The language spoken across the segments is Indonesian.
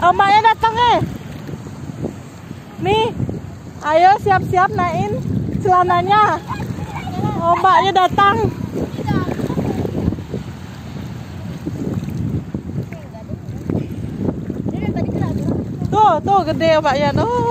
Ombaknya datang Nih, ayo siap-siap naikin celananya. Ombaknya datang. Tuh gede ombaknya.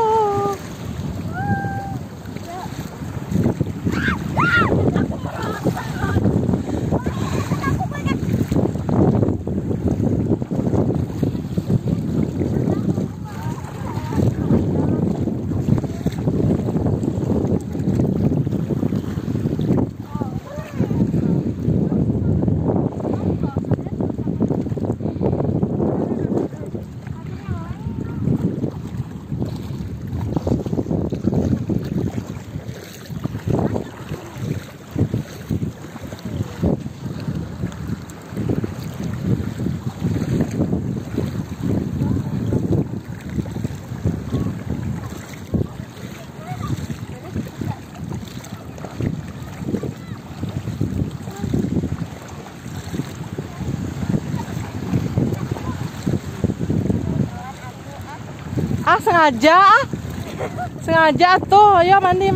Sengaja tuh, ayo mandi.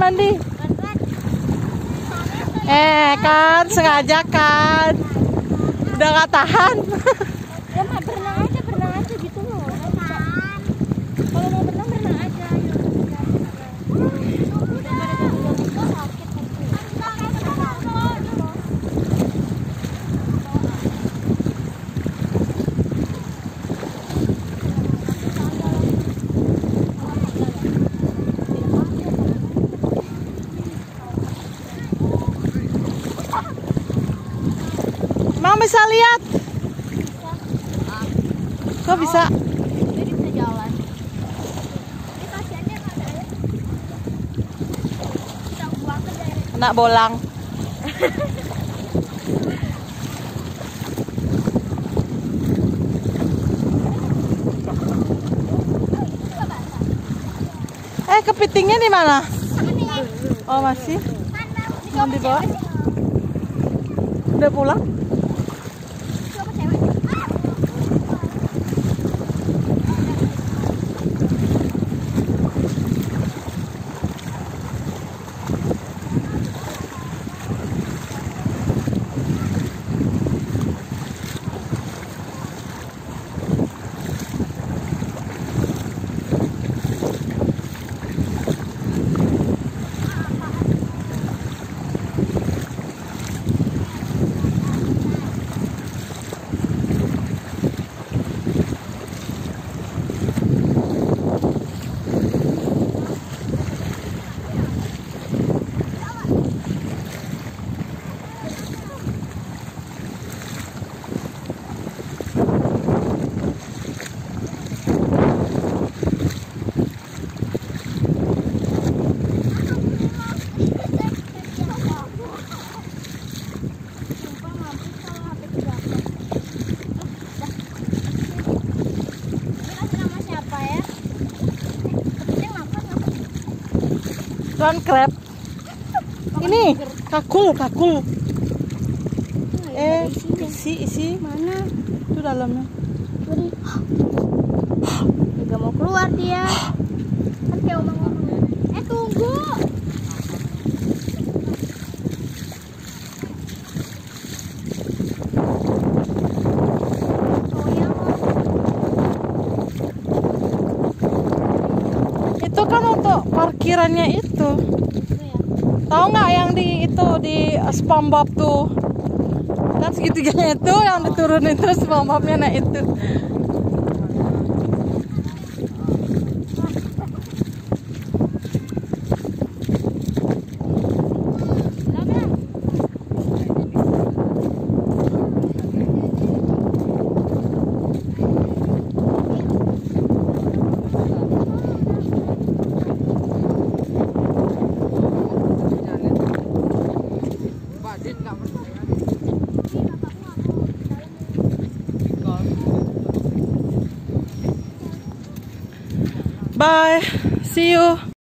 Kan sengaja kan, udah gak tahan. Ya mah berenang aja gitu loh. Kalau mau berenang aja. Emang bisa lihat? Kok bisa? Jadi bisa jalan. Ini kasihannya ada ya. Bisa buang ke daerah. Anak bolang. Kepitingnya di mana? Oh masih? Mau dibawa? Udah pulang? Tuan crab. Ini kakul. Isi. Mana? Itu dalamnya. Gak mau keluar dia. Kan kayak omong-omong. Tunggu. Itu kan untuk parkirannya itu. Tahu nggak yang di SpongeBob tuh? Kan segitiganya itu yang diturunin terus SpongeBobnya naik itu. Bye, see you.